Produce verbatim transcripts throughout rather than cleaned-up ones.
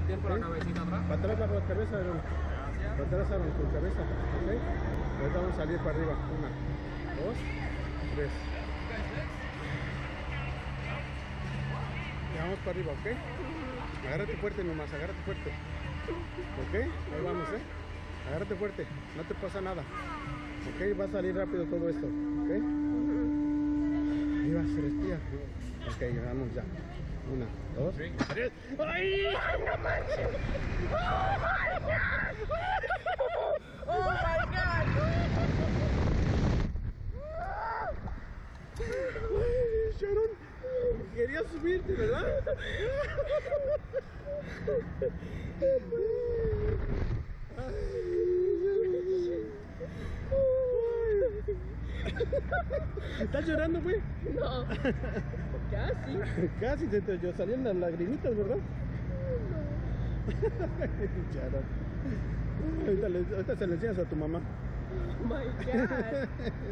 meter por la cabecita atrás. Para atrás la cabeza, Aaron. Gracias. Para atrás, Aaron, tu cabeza. Ok. Ahorita vamos a salir para arriba. Una, dos, tres. Ya vamos para arriba, ¿ok? Agárrate fuerte nomás, agárrate fuerte. ¿Ok? Ahí vamos, ¿eh? Agárrate fuerte, no te pasa nada. ¿Ok? Va a salir rápido todo esto. ¿Ok? Ahí va, se respira. Ok, vamos ya. Una, dos, tres. ¡Ay! ¡No manches! ¡Oh my God! ¡Oh my God! ¡Ay, Sharon! Quería subirte, ¿verdad? ¿Estás llorando, güey? No, casi. Casi te, te salían las lagrimitas, ¿verdad? Sharon. Ahorita, le, ahorita se le enseñas a tu mamá. Oh my God.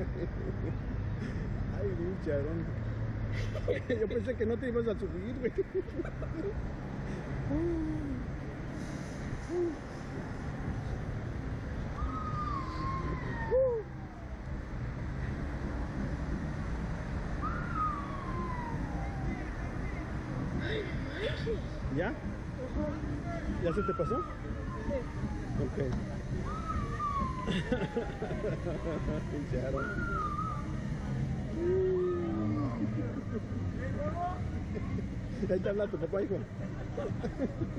Ay, Sharon. Yo pensé que no te ibas a subir, güey. ¿Ya? ¿Ya se te pasó? Sí. Ok. Sharon. Ahí te habla tu papá, hijo.